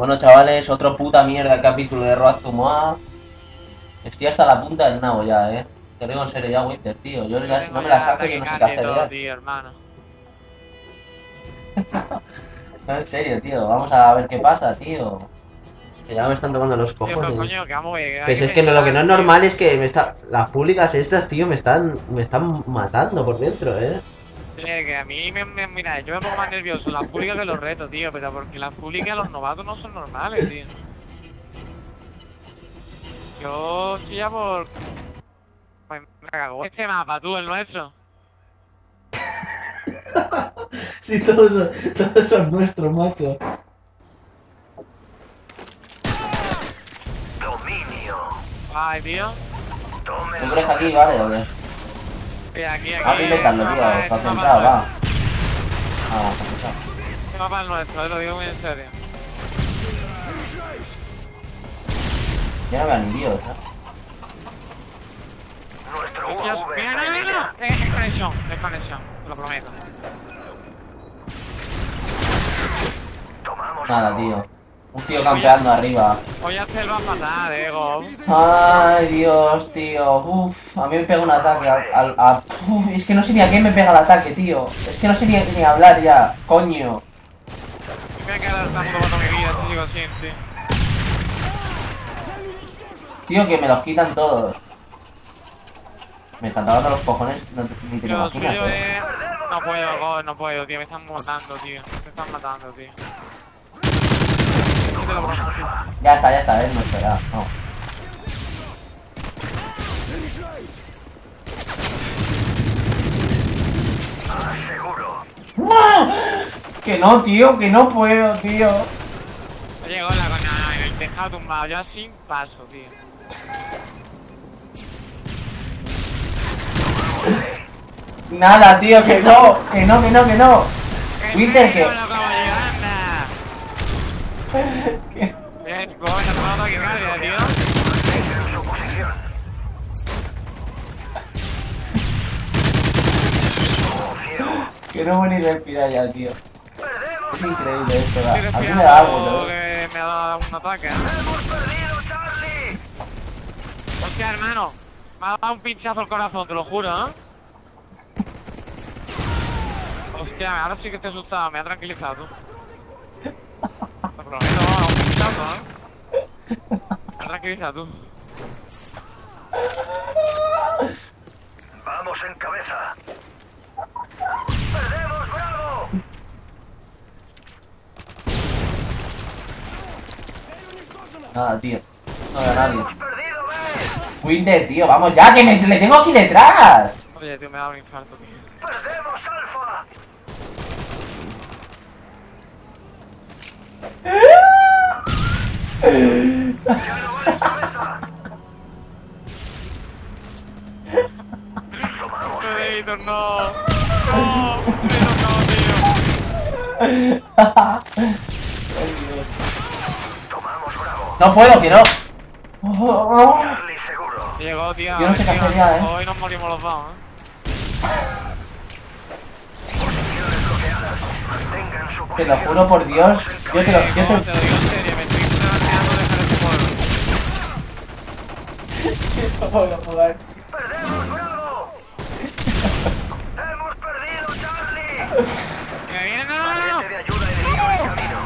Bueno, chavales, otro puta mierda capítulo de Road to Moab. Estoy hasta la punta del nabo ya, Te lo digo en serio ya, Winter, tío. Yo ya si no me la saco, yo no sé qué hacer ya. Tío, hermano. No, en serio, tío. Vamos a ver qué pasa, tío. Que ya me están tocando los Tío, pero cojones. coño, que vamos a ver. Pues es que lo que no es normal es que las públicas estas, tío, me están matando por dentro, Que a mí mira, yo me pongo más nervioso en las públicas que los retos, tío, pero porque en las públicas los novatos no son normales, tío. Yo estoy ya por... Pues me cago. Este mapa, tú, el nuestro. Sí, todos son nuestros, macho. Dominio. Ay, tío. ¿Tú crees que aquí vale o qué? Mira, aquí. Vamos a intentarlo, tío. Está centrado, va. Ah, está centrado. Este mapa es nuestro, lo digo muy en serio. Yo no veo ni Dios, Nuestro Hostia, UAV mira, está no, en no, línea. no. Es conexión, te lo prometo. Tomamos Nada, uno. tío. Un tío campeando arriba. Voy a hacerlo a matar, Gob. Ay, Dios, tío. Uf, a mí me pega un ataque Uf, es que no sé ni a qué me pega el ataque, tío. Es que no sé ni hablar ya. Coño. Me voy a quedar tanto con mi vida, si sigo así, tío. Tío, que me los quitan todos. Me están dando los cojones, ni te lo Lo imaginas, suyo es... No puedo, Gob, no puedo, tío. Me están matando, tío. Me están matando, tío. Te lo prometo. Ya está, es nuestro, ya. No. Seguro. ¡No! Que no, tío, que no puedo, tío. Oye, hola, coño, en el tejado tumbado, yo sin paso, tío. Nada, tío, que no. Winter, que... No acabo de llegar, anda. Bien, coño, te mato aquí, cállate, tío. Mantengan su posición. Que no voy ni respirar ya, tío. Perdemos. Es increíble esto, ¿verdad? Estoy A mí me da algo, respirando ¿no? que me ha dado un ataque, ¿eh? Hemos perdido, Charlie. Hostia, hermano. Me ha dado un pinchazo al corazón, te lo juro, ¿eh? Hostia, ahora sí que estoy asustado, me ha tranquilizado, tú. Te prometo, un pinchazo, ¿eh? Me ha tranquilizado, tú. Vamos en cabeza. Perdemos, Bravo. Nada, tío. No veo a nadie. Hemos perdido, B. Winter, tío, vamos ya, que le tengo aquí detrás. Oye, tío, me ha dado un infarto, tío. Perdemos, Alfa. Ya no vale cabeza. Tomamos B. Predator, no. No, Predator, no, tío. Tomamos Bravo. No puedo, que no. Charlie seguro. Llegó, tío. Yo no sé qué tío. hacer ya, Hoy nos morimos los dos, Posiciones bloqueadas. Mantengan su Te lo posición. juro por Dios. Yo te lo... No, te lo digo en serio, me estoy planteando dejar este pueblo. No puedo jugar. Perdemos, Bravo. Hemos perdido, Charlie. ¡Que me vienen! ¡No, no, no! Paquete de ayuda enemigo en camino.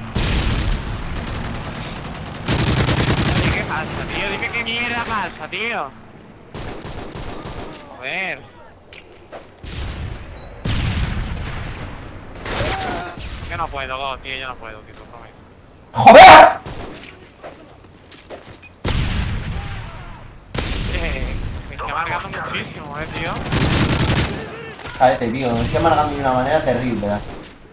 Dime qué pasa, tío. Dime qué mierda pasa, tío. Joder. Yo no puedo, Go, tío. Yo no puedo, tío. Te lo prometo. ¡Joder! Me está amargando muchísimo, tío. A este, tío, me estoy amargando de una manera terrible. A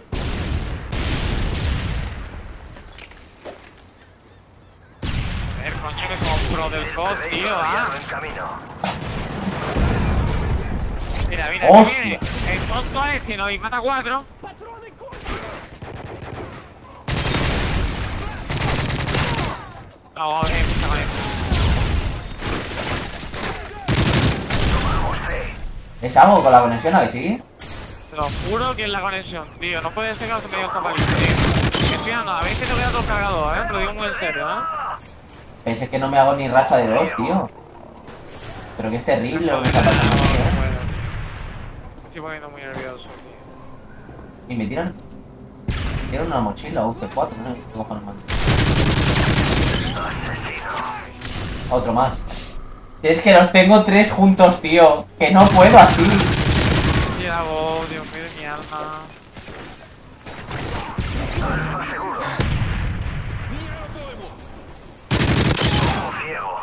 ver, coño, que como pro del COD, tío, En camino. Mira, mira, ¡Hostia! que viene. El tonto este, ¿no? Y mata 4. No, empieza con esto. Tomamos C. ¿Es algo con la conexión a que sí? Te lo juro que es la conexión, tío. No puede ser que no se me dio esta paliza, tío. Estoy dando, a ver si te voy a dar todo cargador, te lo digo muy en serio, Pensé que no me hago ni racha de 2, tío. Pero que es terrible lo que está pasando aquí, Me estoy poniendo muy nervioso, tío. Y me tiran una mochila, UC4, no sé qué cojones más. Otro más. Es que los tengo 3 juntos, tío. Que no puedo así. ¿Qué hago? Dios mío de mi alma. Alfa seguro. Ojo ciego.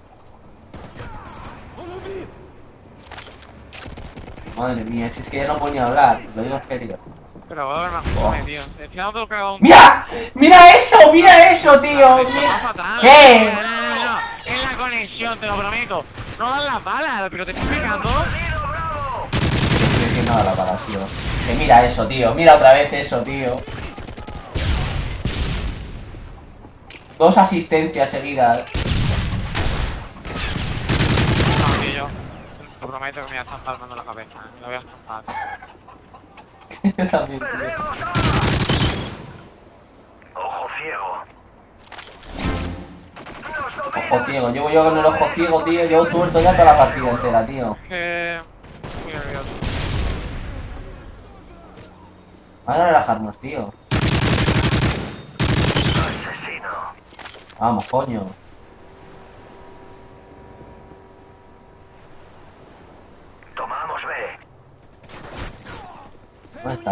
Madre mía, si es que ya no puedo ni hablar. Lo digo en serio. Pero voy a ver más joven, tío. Estoy dando todo cargador un ¡Mira! ¡Mira eso, tío! Va fatal. ¿Qué? No. Es la conexión, te lo prometo. No dan las balas, pero te estoy explicando. Perdido, bravo. Estoy diciendo nada para, tío. Que mira eso, tío. Mira otra vez eso, tío. 2 asistencias seguidas. No, tío, yo. Te lo prometo que me voy a estar palmando la cabeza. Me la voy a estampar. Yo también, tío. Perdemos A. Ojo ciego. Nos dominan. Ojo ciego. Llevo yo con el ojo ciego, tío. Llevo tuerto ya toda la partida entera, tío. Que... Muy nervioso. Vamos a relajarnos, tío. Asesino. Vamos, coño. Tomamos B. ¿Dónde está?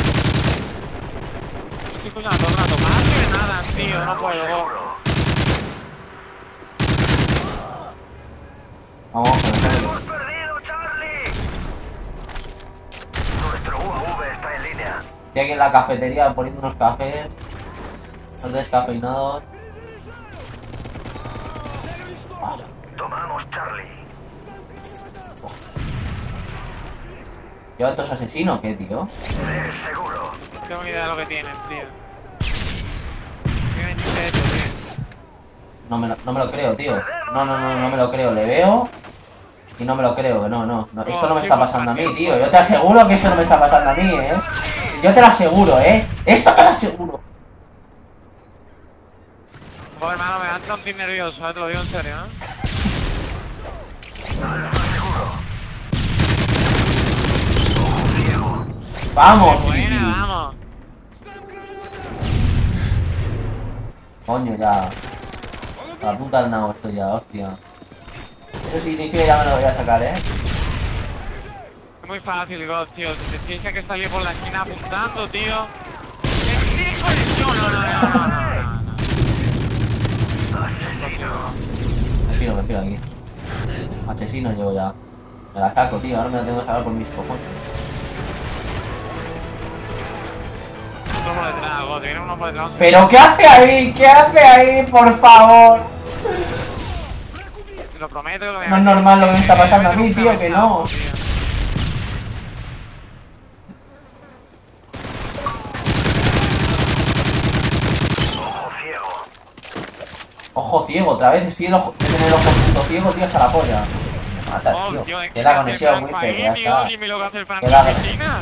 Estoy escuchando todo el rato. Más que nada, tío. No puedo. Seguro. Vamos, con el Hemos perdido, Charlie. Nuestro UAV está en línea. Estoy aquí en la cafetería poniendo unos cafés. Los descafeinados. Tomamos Charlie. ¿Lleva estos asesinos o qué, tío? Es seguro. No tengo ni idea de lo que tienen, tío. ¿Qué me dice esto, tío? No me lo creo, tío. No me lo creo. Le veo y no me lo creo. Que no. Esto no me está pasando a mí, tío. Yo te aseguro que eso no me está pasando a mí, Yo te lo aseguro, Esto te lo aseguro. Joder, hermano, me da un tic nervioso, te lo digo en serio, Alfa seguro. Ojo ciego. Vamos, Buena, sí. vamos. Coño, ya. A la punta del nabo esto ya, hostia. Eso significa que ya me lo voy a sacar, Es muy fácil, God, tío. Te tienes que salir por la esquina apuntando, tío. ¡Tienes conexión! No. Asesino. Me filo aquí. Asesino llevo ya. Me la saco, tío. Ahora me la tengo que sacar por mis cojones. Uno por detrás, God. Viene uno por detrás. ¿Pero qué hace ahí? ¿Qué hace ahí? Por favor. Te lo prometo. No es normal lo que me está pasando a mí, tío, que no. Ojo ciego. Ojo ciego, otra vez. Estoy en el ojo punto ciego, tío, hasta la polla. Me matas, tío. Que la conexión muy fea, ya está. Dime lo que hace el Que la- Piscina.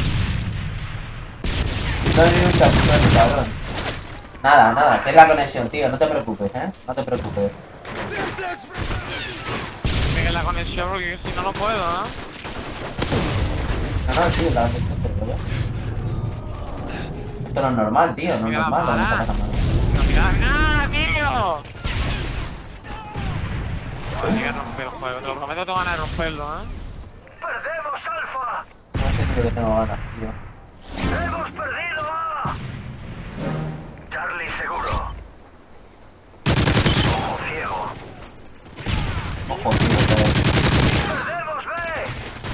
No hay ni un chapuzón, cabrón. Nada, que es la conexión, tío. No te preocupes, No te preocupes. Sigue la conexión porque si no, no puedo, No, sí, la conexión, pero yo. Esto no es normal, tío. No es Mira, normal lo que me está para. pasando a mí. ¡Mira, tío! Hay que romper el juego, te lo prometo, tengo ganas de romperlo, Perdemos Alfa. No sé ni lo que tengo ganas, tío. Hemos perdido A. Charlie seguro. Ojo ciego. Ojo, tío, otra vez. Perdemos B.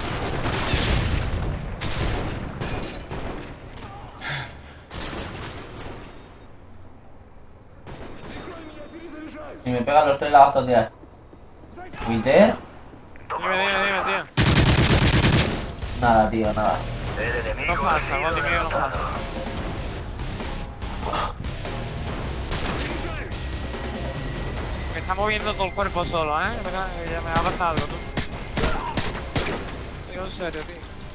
Si me pegan los 3 lagazos de Winter. Dime, tío. Nada, tío, nada. El No enemigo ha pasa, sido Gotti mío, no derrotado. pasa. Me está moviendo todo el cuerpo solo, Ya me ha pasado algo, tú. Digo en serio, tío.